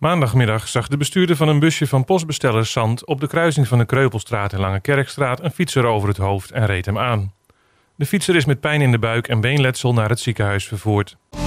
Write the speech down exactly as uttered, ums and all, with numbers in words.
Maandagmiddag zag de bestuurder van een busje van postbesteller Zand op de kruising van de Kreupelstraat en Lange Kerkstraat een fietser over het hoofd en reed hem aan. De fietser is met pijn in de buik en beenletsel naar het ziekenhuis vervoerd.